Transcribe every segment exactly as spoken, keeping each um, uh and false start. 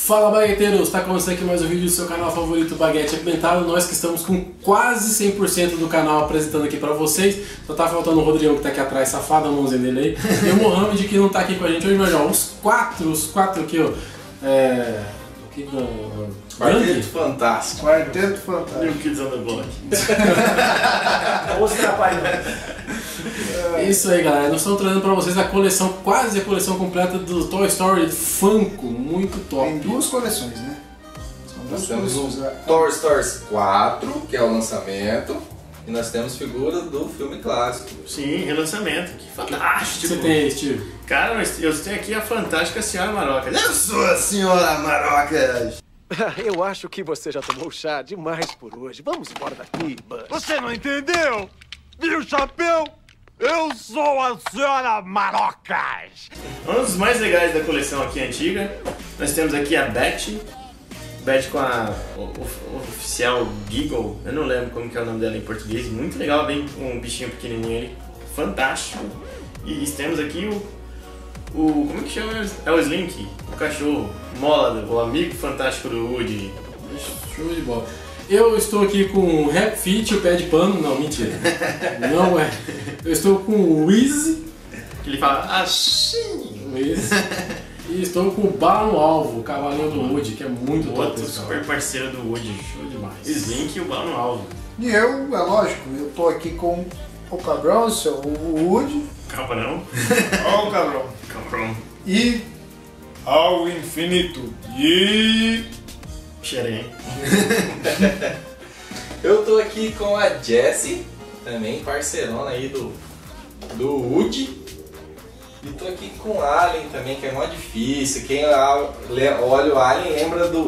Fala, bagueteiros! Está começando aqui mais um vídeo do seu canal favorito, Baguete Apimentado. Nós que estamos com quase cem por cento do canal apresentando aqui pra vocês. Só tá faltando o Rodrigo que tá aqui atrás, safado, a mãozinha dele aí. E o Mohamed que não tá aqui com a gente hoje, mas ó, os quatro, os quatro aqui, ó. É... Aqui do... Quarteto Fantástico. Quarteto Fantástico. New Kids on the Block. Os trabalhos. Isso aí, galera. Nós estamos trazendo pra vocês a coleção, quase a coleção completa do Toy Story Funko. Muito top. Tem duas coleções, né? São duas Nós temos coleções. o Toy Story quatro, que é o lançamento, e nós temos figuras do filme clássico. Sim, relançamento, que fantástico! Você tem aí, Steve? Cara, mas eu tenho aqui a fantástica Senhora Maroca. Eu sou a Senhora Marocas! Eu acho que você já tomou chá demais por hoje. Vamos embora daqui, Buzz. Você não entendeu? Viu, chapéu? Eu sou a Senhora Marocas! Um dos mais legais da coleção aqui antiga, nós temos aqui a Betty. Betty com a o, o, oficial Giggle, eu não lembro como que é o nome dela em português. Muito legal, bem um bichinho pequenininho ali, fantástico. E temos aqui o O, como é que chama? É o Slink, o cachorro, Mola, o amigo fantástico do Woody. Show de bola. Eu estou aqui com o Rap Fit, o pé de pano. Não, mentira. Não é. Eu estou com o Wiz. Que ele fala assim. Wiz. E estou com o Bala no Alvo, o cavalinho do Woody, que é muito top. Outro super parceiro do Woody. Show demais. Slink e o Bala no Alvo. E eu, é lógico, eu tô aqui com o Cabrão, o Woody. Calma não. Ó o Cabrão. Cabrão. E ao infinito. E... Xerém. Eu tô aqui com a Jessie, também parceirona aí do, do Woody. E tô aqui com o Alien também, que é mó difícil. Quem olha o Alien lembra do...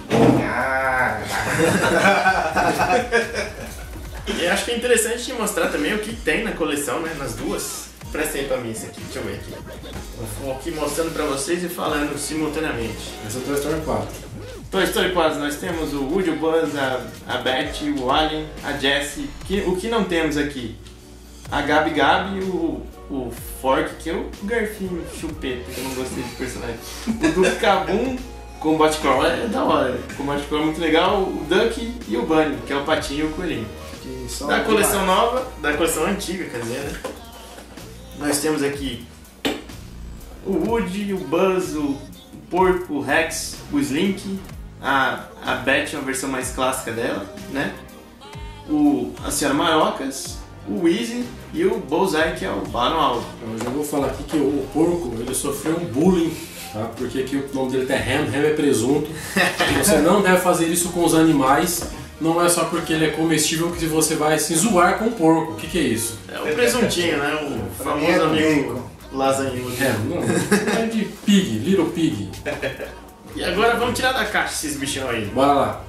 E acho que é interessante te mostrar também o que tem na coleção, né? Nas duas. Presta aí pra mim esse aqui, deixa eu ver aqui. Eu vou aqui mostrando pra vocês e falando simultaneamente. Esse é o Toy Story quatro. Toy Story quatro, nós temos o Woody, o Buzz, a, a Betty, o Alien, a Jessie. Que, o que não temos aqui? A Gabi Gabi e o, o Fork, que é o garfinho chupeta, que eu não gostei de personagem. O Duke Kabum com o Batcrawl é da hora. Com o Batcrawl é muito legal. O Duck e o Bunny, que é o patinho e o coelhinho. Da coleção nova, da coleção antiga, quer dizer, né? Nós temos aqui o Woody, o Buzz, o Porco, o Rex, o Slink, a, a Betty, uma versão mais clássica dela, né? O, a Senhora Marocas, o Weezy e o Bullseye, que é o Bala no Alvo. Eu já vou falar aqui que o porco ele sofreu um bullying, tá? Porque aqui o nome dele é Ham, Ham é presunto. E você não deve fazer isso com os animais. Não é só porque ele é comestível que você vai se zoar com o porco. O que, que é isso? É o presuntinho, né? O famoso amigo lasanhudo. É, não, é de pig, little pig. E agora vamos tirar da caixa esses bichinhos aí. Bora lá.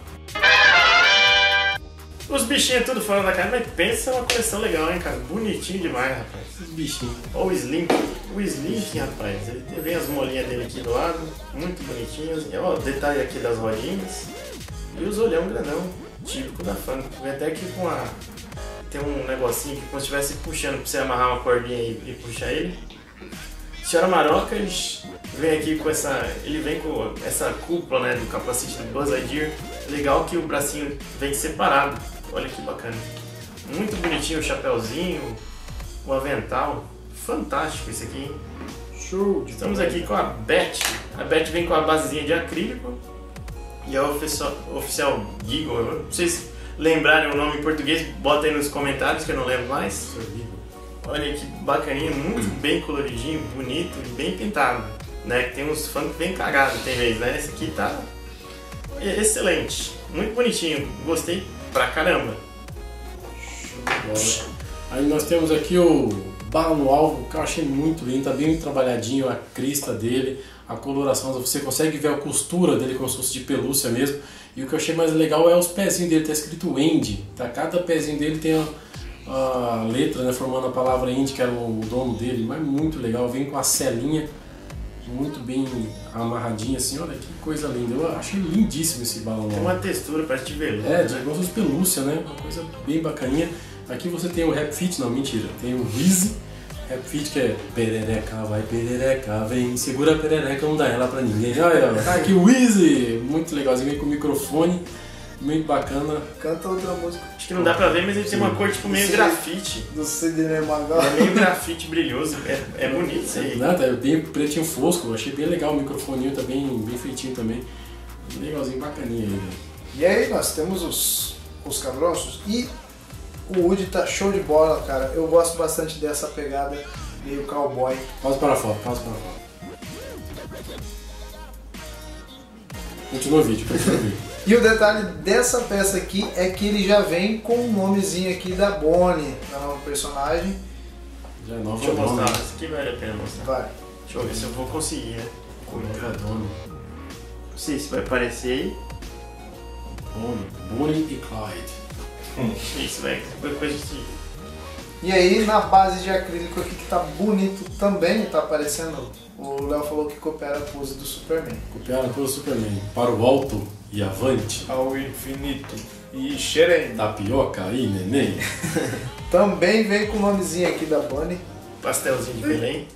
Os bichinhos tudo fora da caixa, mas pensa uma coleção legal, hein, cara? Bonitinho demais, rapaz. Esses bichinhos. Olha o Slink. O Slink, rapaz, ele tem, vem as molinhas dele aqui do lado, muito bonitinhas. E, ó, o detalhe aqui das rodinhas. E os olhão grandão, típico da Funko. Vem até aqui com a... Tem um negocinho que como se estivesse puxando pra você amarrar uma cordinha e, e puxar ele. Senhora Marocas vem aqui com essa... Ele vem com essa cúpula, né, do capacete do Buzz Lightyear. Legal que o bracinho vem separado. Olha que bacana. Muito bonitinho o chapéuzinho, o avental. Fantástico esse aqui, hein? Show de Estamos aqui com a Betty. A Betty vem com a basezinha de acrílico. E a oficial, oficial Giggle. Se vocês lembrarem o nome em português, bota aí nos comentários que eu não lembro mais. Olha que bacaninha, muito bem coloridinho, bonito e bem pintado. Né? Tem uns funk bem cagados, tem vez, né? Esse aqui tá excelente, muito bonitinho, gostei pra caramba. Show. Aí nós temos aqui o Bala no Alvo, que eu achei muito lindo, tá bem trabalhadinho a crista dele, a coloração, você consegue ver a costura dele como se fosse de pelúcia mesmo. E o que eu achei mais legal é os pezinhos dele, tá escrito Andy, tá? Cada pezinho dele tem a, a letra, né, formando a palavra Andy, que era o dono dele, mas muito legal, vem com a celinha muito bem amarradinha assim, olha que coisa linda, eu achei lindíssimo esse balão. Tem uma textura, parece de veludo. É, de gosto de pelúcia, né, uma coisa bem bacaninha. Aqui você tem o Rap Fit, não, mentira, tem o Wiz, Rap Fit que é perereca, vai perereca, vem, segura a perereca, não dá ela pra ninguém. Olha, tá aqui o Weezy, muito legalzinho, vem com o microfone, muito bacana. Canta outra música Acho que não dá pra ver, mas ele tem uma cor tipo meio Sim. grafite. do Sidney Magal. É meio grafite brilhoso, é, é bonito isso aí. Não, tá bem pretinho fosco, eu achei bem legal o microfoninho, tá bem, bem feitinho também. Legalzinho, bacaninha aí, velho. E aí nós temos os, os cabronços e o Woody tá show de bola, cara. Eu gosto bastante dessa pegada meio cowboy. Pausa para a foto, pausa para a foto. Continua o vídeo, continua o vídeo. E o detalhe dessa peça aqui é que ele já vem com o nomezinho aqui da Bonnie, da nova personagem. Já é nova Deixa eu dona. mostrar, isso aqui vale a pena mostrar. Vai. Deixa eu ver se eu vou conseguir, né? Nova dona. Não sei se vai aparecer aí. Bonnie, Bonnie e Clyde. Isso, vai. Depois a gente... E aí na base de acrílico aqui que tá bonito também, tá aparecendo. O Léo falou que coopera a pose do Superman. Copiaram pelo Superman. Para o alto e avante. Ao infinito e xerém. Tapioca aí, neném. Também vem com o nomezinho aqui da Bonnie. Pastelzinho de Belém.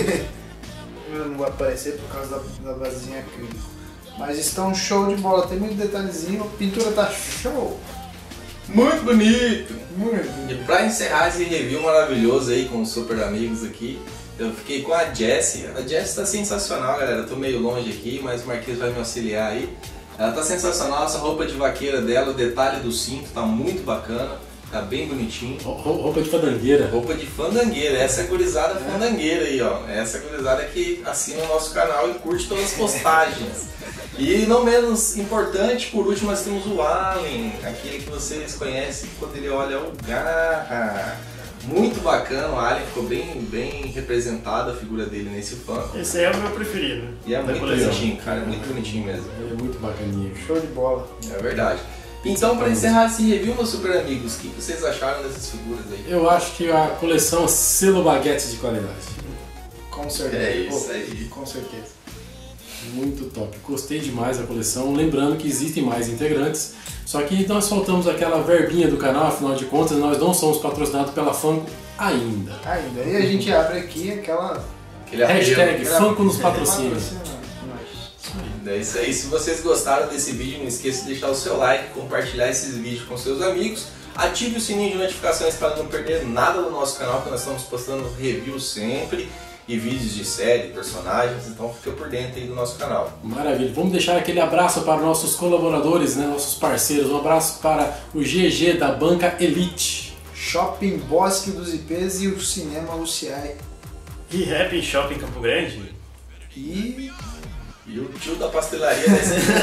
Não vai aparecer por causa da, da basezinha acrílico. Mas estão show de bola, tem muito detalhezinho, a pintura tá show. Muito bonito! Muito. E pra encerrar esse review maravilhoso aí com os super amigos aqui, eu fiquei com a Jessie. A Jessie tá sensacional, galera. Eu tô meio longe aqui, mas o Marquinhos vai me auxiliar aí. Ela tá sensacional, essa roupa de vaqueira dela, o detalhe do cinto tá muito bacana, tá bem bonitinho. Rou- Roupa de fadangueira. Roupa de fandangueira, essa é a gurizada fandangueira aí, ó. Essa é a gurizada que assina o nosso canal e curte todas as postagens. E não menos importante, por último, nós temos o Allen, aquele que vocês conhecem quando ele olha o Garra. Muito bacana, o Allen ficou bem, bem representado a figura dele nesse fã. Esse aí é o meu preferido. E é da muito coleção. bonitinho, cara, é muito bonitinho mesmo. Ele é muito bacaninha. Show de bola. É verdade. Então, para encerrar esse review, meus super amigos, o que vocês acharam dessas figuras aí? Eu acho que a coleção é selo baguete de qualidade. Com certeza. É isso Pô, aí. Com certeza. Muito top. Gostei demais da coleção. Lembrando que existem mais integrantes. Só que nós faltamos aquela verbinha do canal, afinal de contas, nós não somos patrocinados pela Funko ainda. Ainda. E a gente abre aqui aquela. Aquele apelo. Hashtag aquela- Funko nos patrocina. patrocina nós. É isso aí. Se vocês gostaram desse vídeo, não esqueça de deixar o seu like, compartilhar esses vídeos com seus amigos. Ative o sininho de notificações para não perder nada do nosso canal, que nós estamos postando reviews sempre e vídeos de série, personagens, então fica por dentro aí do nosso canal. Maravilha. Vamos deixar aquele abraço para nossos colaboradores, né, nossos parceiros. Um abraço para o G G da Banca Elite. Shopping Bosque dos I Ps e o Cinema Luciai. E Happy Shopping Campo Grande? E. E o tio da pastelaria da esquina.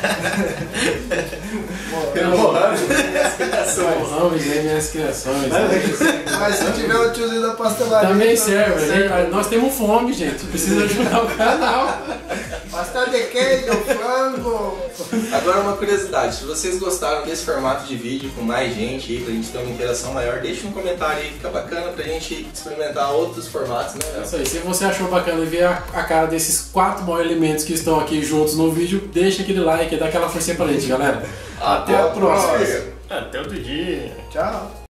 Bom, Mohamed das criações. Ramos e M S Criações. mas se tiver o tiozinho da pastelaria. Também então serve, serve. gente. Nós temos fome, gente. Precisa ajudar o canal. Pastel de queijo, frango. Agora uma curiosidade, se vocês gostaram desse formato de vídeo com mais gente aí, pra gente ter uma interação maior, deixa um comentário aí, fica bacana pra gente experimentar outros formatos, né, É Léo? isso aí. Se você achou bacana ver a, a cara desses quatro maiores elementos que estão aqui juntos no vídeo, deixa aquele like e dá aquela forcinha pra gente, galera. Até a próxima! Até outro dia. Tchau.